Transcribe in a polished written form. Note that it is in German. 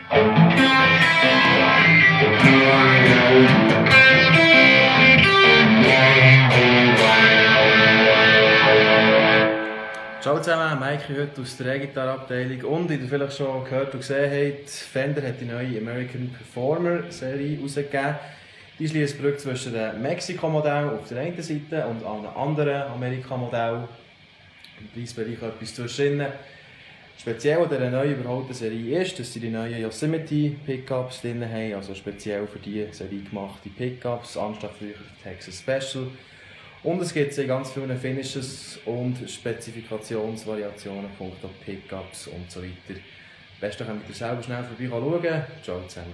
Ciao zusammen, Mike heute aus der E-Gitarre-Abteilung und wie ihr vielleicht schon gehört und gesehen habt, Fender hat die neue American Performer Serie herausgegeben. Die schließt die Brücke zwischen dem Mexiko-Modell auf der einen Seite und einem anderen Amerika-Modell. Im Preisbereich etwas zwischen. Speziell an dieser neu überholten Serie ist, dass sie die neuen Yosemite Pickups drin haben, also speziell für diese Serie gemachte Pickups, anstatt früher die Texas Special. Und es gibt ganz viele Finishes und Spezifikationsvariationen, punkto Pickups und so weiter. Am besten könnt ihr selber schnell vorbeischauen. Ciao zusammen.